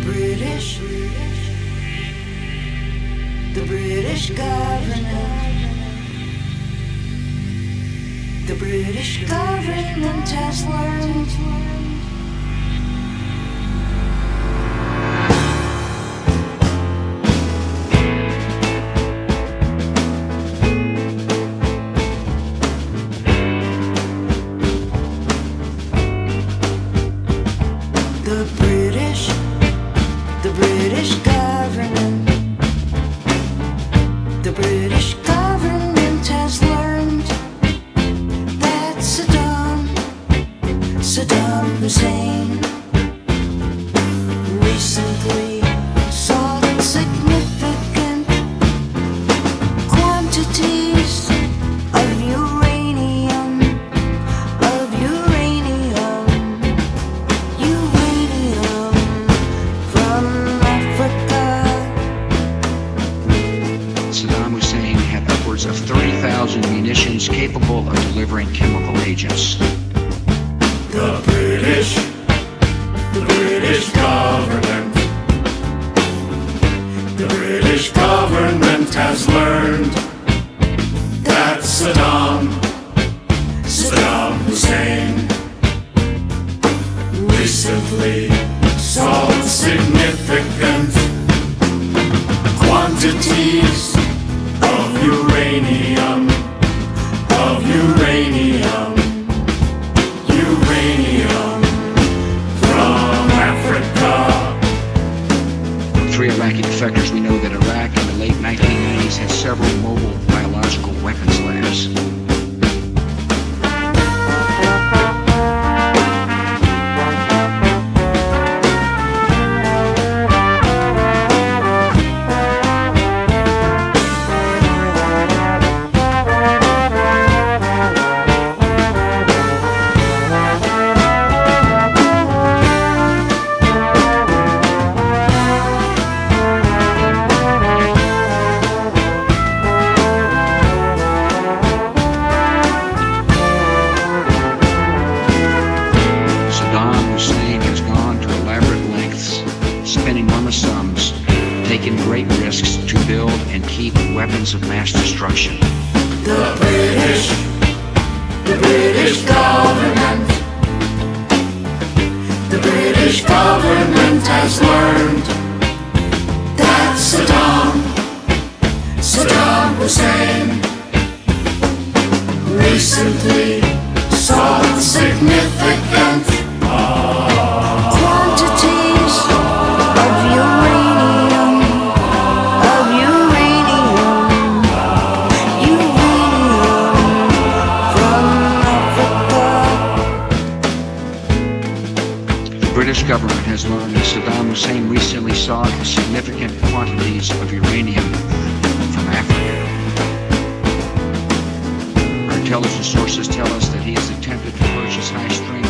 British government, the British government has learned. The British government, the British government has learned that Saddam Hussein recently sought significant quantities of uranium from Africa. Saddam Hussein had upwards of 30,000 munitions capable of delivering chemical agents. The British government, the British government has learned that Saddam Hussein recently sought significant quantities of uranium from Africa. From 3 Iraqi defectors, we know that Iraq in the late 1990s had several mobile biological weapons labs. Sums, taking great risks to build and keep weapons of mass destruction. The British government, the British government has learned that Saddam Hussein recently sought significant quantities of uranium from Africa. The British government has learned that Saddam Hussein recently sought significant quantities of uranium from Africa. Our intelligence sources tell us that he has attempted to purchase high-strength